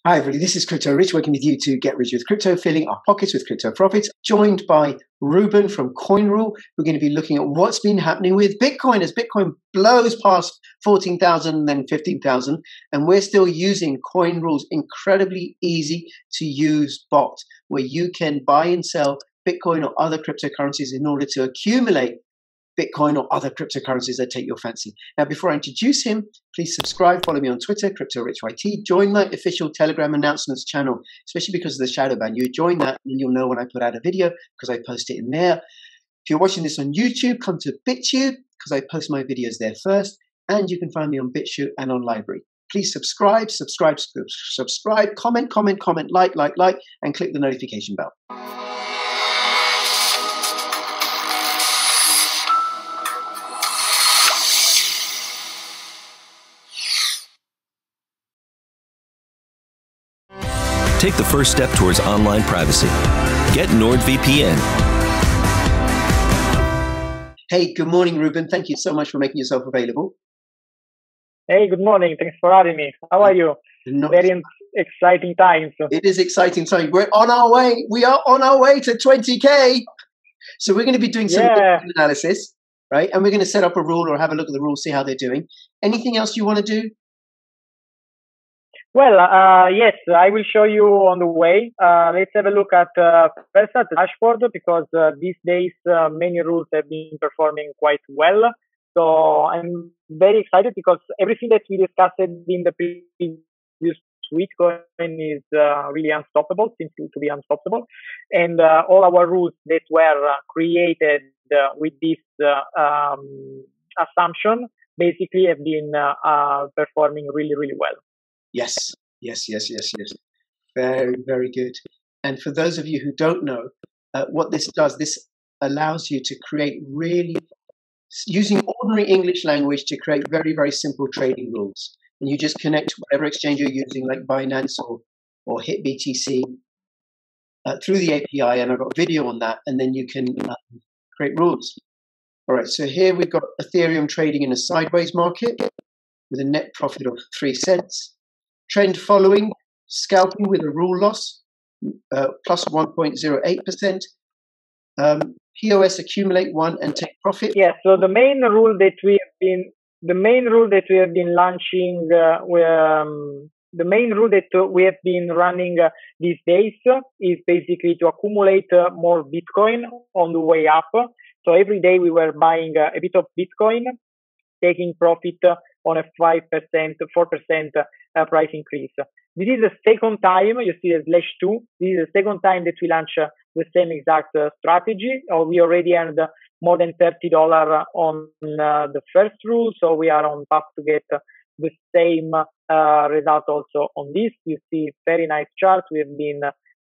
Hi, everybody. This is Crypto Rich, working with you to get rich with crypto, filling our pockets with crypto profits. Joined by Ruben from CoinRule. We're going to be looking at what's been happening with Bitcoin as Bitcoin blows past 14,000 and then 15,000. And we're still using CoinRule's incredibly easy to use bot where you can buy and sell Bitcoin or other cryptocurrencies in order to accumulate Bitcoin or other cryptocurrencies that take your fancy. Now, before I introduce him, please subscribe, follow me on Twitter, CryptoRichYT, join my official Telegram announcements channel, especially because of the shadow ban. You join that and you'll know when I put out a video because I post it in there. If you're watching this on YouTube, come to BitTube because I post my videos there first, and you can find me on BitChute and on Library. Please subscribe, comment, like, and click the notification bell. Take the first step towards online privacy. Get NordVPN. Hey, good morning, Ruben. Thank you so much for making yourself available. Hey, good morning. Thanks for having me. How are you? Very exciting times. It is exciting time. We're on our way. We are on our way to 20K. So we're going to be doing some analysis, right? And we're going to set up a rule or have a look at the rules, see how they're doing. Anything else you want to do? Well, yes, I will show you on the way. Let's have a look at first at the dashboard because these days many rules have been performing quite well. So I'm very excited because everything that we discussed in the previous week is really unstoppable, seems to be unstoppable. And all our rules that were created with this assumption basically have been performing really, really well. Yes. Very, very good. And for those of you who don't know, what this does, this allows you to create really, using ordinary English language to create very, very simple trading rules. And you just connect whatever exchange you're using, like Binance or HitBTC, through the API. And I've got a video on that. And then you can create rules. All right, so here we've got Ethereum trading in a sideways market with a net profit of 3 cents. Trend following, scalping with a rule loss, plus 1.08%. POS accumulate 1 and take profit. Yeah. So the main rule that we have been launching, the main rule that we have been running these days is basically to accumulate more Bitcoin on the way up. So every day we were buying a bit of Bitcoin, taking profit on a 5%, 4% price increase. This is the second time, you see a /2, this is the second time that we launch the same exact strategy. We already earned more than $30 on the first rule, so we are on path to get the same result also on this. You see very nice chart. We have been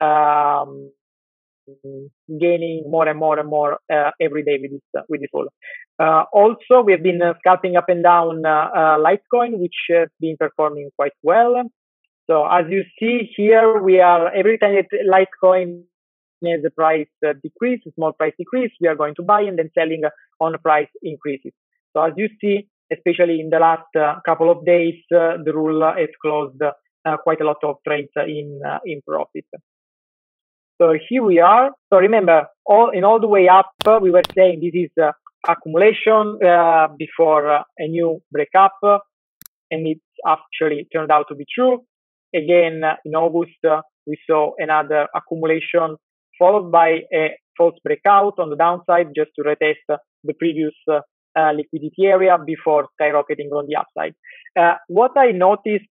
gaining more and more every day with this rule. Also, we have been scalping up and down Litecoin, which has been performing quite well. So as you see here, we are every time that Litecoin has a price decrease, a small price decrease, we are going to buy and then selling on price increases. So as you see, especially in the last couple of days, the rule has closed quite a lot of trades in profit. So here we are. So remember, all the way up, we were saying this is accumulation before a new breakup, and it actually turned out to be true. Again, in August, we saw another accumulation followed by a false breakout on the downside just to retest the previous liquidity area before skyrocketing on the upside. What I noticed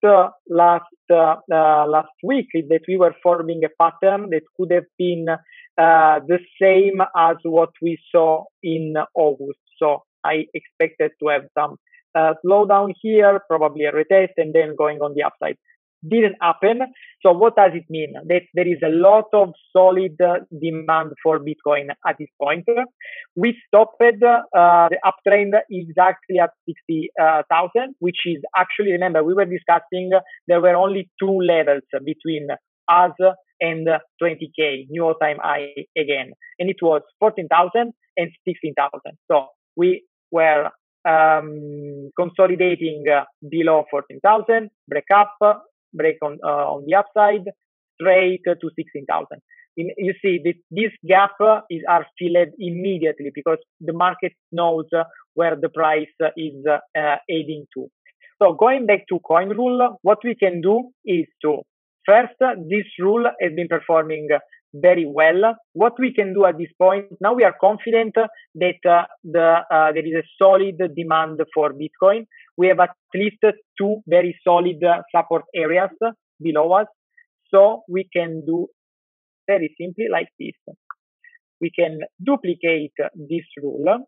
last week is that we were forming a pattern that could have been the same as what we saw in August. So I expected to have some slowdown here, probably a retest, and then going on the upside. Didn't happen. So what does it mean? That there is a lot of solid demand for Bitcoin at this point. We stopped the uptrend exactly at 60,000, which is actually, remember, we were discussing there were only two levels between us and 20K, new all-time high again. And it was 14,000 and 16,000. So we were consolidating below 14,000, break up, break on the upside, straight to 16,000. You see that this gap are filled immediately because the market knows where the price is heading to. So going back to coin rule, what we can do is to first, this rule has been performing very well. What we can do at this point, now we are confident that there is a solid demand for Bitcoin. We have at least two very solid support areas below us. So we can do very simply like this. We can duplicate this rule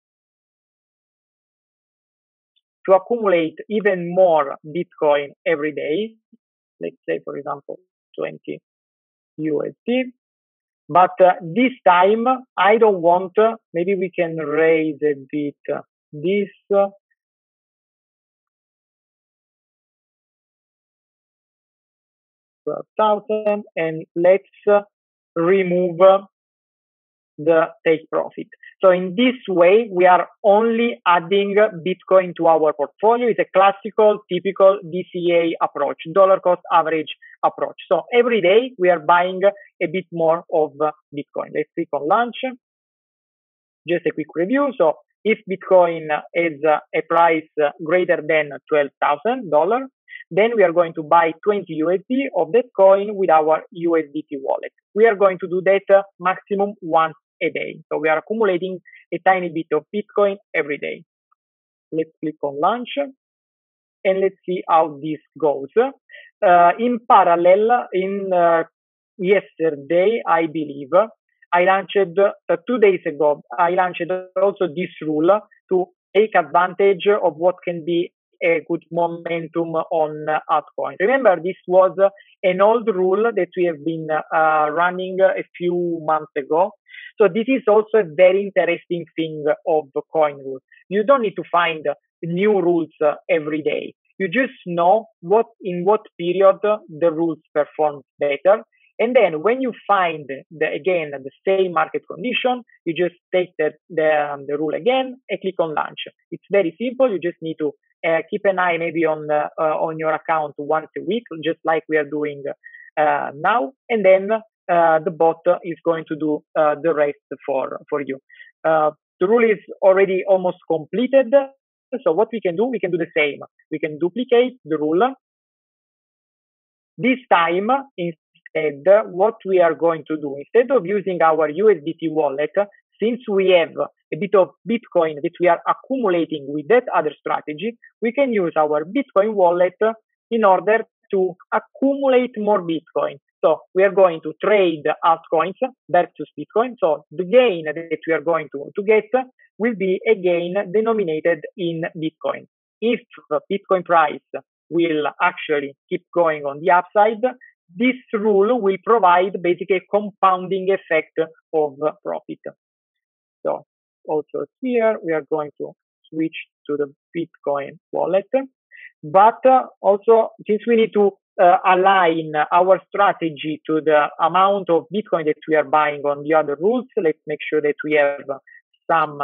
to accumulate even more Bitcoin every day. Let's say, for example, 20 USD. But this time, I don't want, maybe we can raise a bit this. 12,000, and let's remove the take profit. So in this way, we are only adding Bitcoin to our portfolio. It's a classical, typical DCA approach, dollar cost average approach. So every day we are buying a bit more of Bitcoin. Let's click on launch. Just a quick review. So if Bitcoin is a price greater than $12,000, then we are going to buy 20 USD of that coin with our USDT wallet. We are going to do that maximum once a day. So we are accumulating a tiny bit of Bitcoin every day. Let's click on launch and let's see how this goes. In parallel, yesterday, I believe, I launched 2 days ago, I launched also this rule to take advantage of what can be a good momentum on altcoin. Remember, this was an old rule that we have been running a few months ago. So this is also a very interesting thing of the coin rule. You don't need to find new rules every day. You just know in what period the rules perform better. And then when you find, again, the same market condition, you just take the rule again and click on launch. It's very simple. You just need to keep an eye maybe on your account once a week, just like we are doing now. And then the bot is going to do the rest for you. The rule is already almost completed. So what we can do the same. We can duplicate the rule. This time, instead, what we are going to do, instead of using our USDT wallet, since we have a bit of Bitcoin that we are accumulating with that other strategy, we can use our Bitcoin wallet in order to accumulate more Bitcoin. So we are going to trade altcoins versus Bitcoin. So the gain that we are going to get will be a gain denominated in Bitcoin. If the Bitcoin price will actually keep going on the upside, this rule will provide basically a compounding effect of profit. So also here, we are going to switch to the Bitcoin wallet. But also, since we need to align our strategy to the amount of Bitcoin that we are buying on the other rules, let's make sure that we have some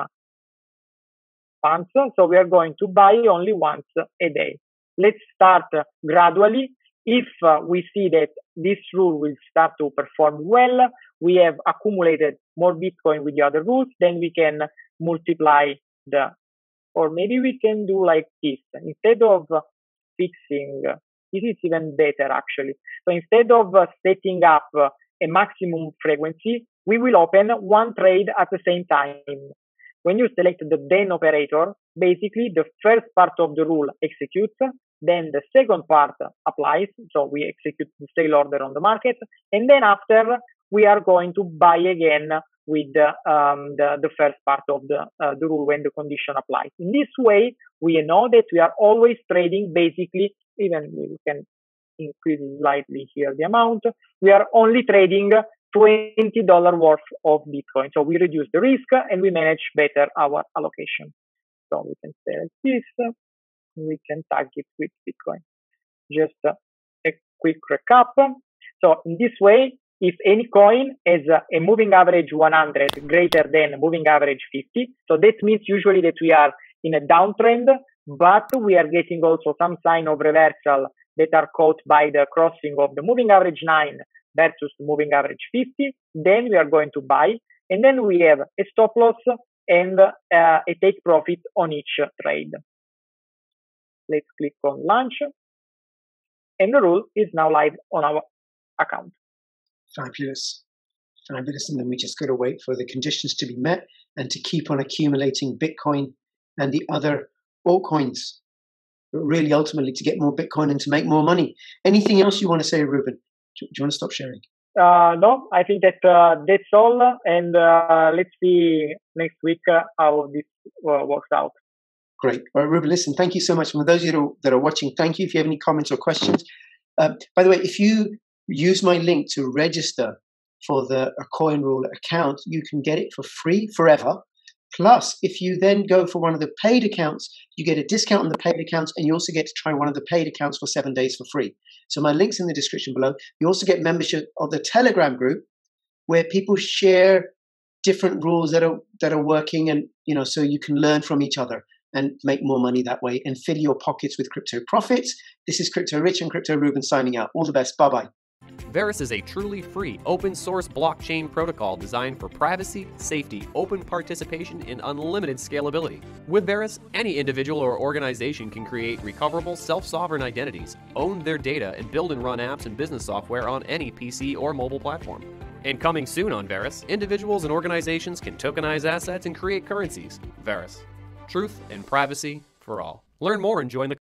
funds. So we are going to buy only once a day. Let's start gradually. If we see that this rule will start to perform well, we have accumulated more Bitcoin with the other rules, then we can multiply or maybe we can do like this. Instead of fixing, this is even better actually. So instead of setting up a maximum frequency, we will open one trade at the same time. When you select the then operator, basically the first part of the rule executes, then the second part applies. So we execute the sale order on the market. And then after, we are going to buy again with the first part of the rule when the condition applies. In this way, we know that we are always trading basically, even we can increase slightly here the amount, we are only trading $20 worth of Bitcoin. So we reduce the risk and we manage better our allocation. So we can say like this, we can tag it with Bitcoin. Just a quick recap. So in this way, if any coin has a moving average 100 greater than moving average 50, so that means usually that we are in a downtrend, but we are getting also some sign of reversal that are caught by the crossing of the moving average 9 versus the moving average 50, then we are going to buy. And then we have a stop loss and a take profit on each trade. Let's click on launch. And the rule is now live on our account. Fabulous. Fabulous. And then we just got to wait for the conditions to be met and to keep on accumulating Bitcoin and the other altcoins. But really, ultimately, to get more Bitcoin and to make more money. Anything else you want to say, Ruben? Do you want to stop sharing? No, I think that that's all. And let's see next week how this works out. Great. All right, Ruben, listen, thank you so much. And for those of you that are watching, thank you. If you have any comments or questions. By the way, if you use my link to register for the CoinRule account, you can get it for free forever. Plus, if you then go for one of the paid accounts, you get a discount on the paid accounts, and you also get to try one of the paid accounts for 7 days for free. So my link's in the description below. You also get membership of the Telegram group, where people share different rules that are working, and so you can learn from each other and make more money that way and fill your pockets with crypto profits. This is Crypto Rich and Crypto Ruben signing out. All the best. Bye-bye. Verus is a truly free, open-source blockchain protocol designed for privacy, safety, open participation, and unlimited scalability. With Verus, any individual or organization can create recoverable, self-sovereign identities, own their data, and build and run apps and business software on any PC or mobile platform. And coming soon on Verus, individuals and organizations can tokenize assets and create currencies. Verus. Truth and privacy for all. Learn more and join the